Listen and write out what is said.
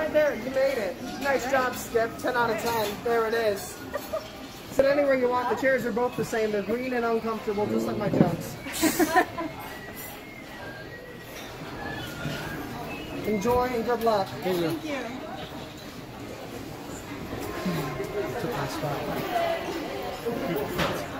right there. You made it. Nice job, Skip. 10 out of 10. There it is. Sit anywhere you want. The chairs are both the same. They're green and uncomfortable, just like my jokes. Enjoy and good luck. Thank you. Took my spot.